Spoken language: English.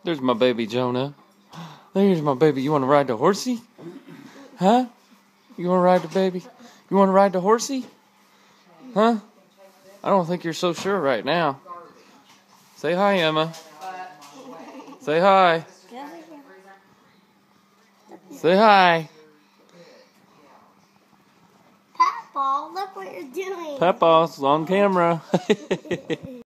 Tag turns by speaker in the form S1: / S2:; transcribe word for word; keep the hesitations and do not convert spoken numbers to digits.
S1: There's my baby Jonah. There's my baby. You want to ride the horsey? Huh? You want to ride the baby? You want to ride the horsey? Huh? I don't think you're so sure right now. Say hi, Emma. Say hi. Say hi.
S2: Papa, look what you're doing.
S1: Papa's on camera.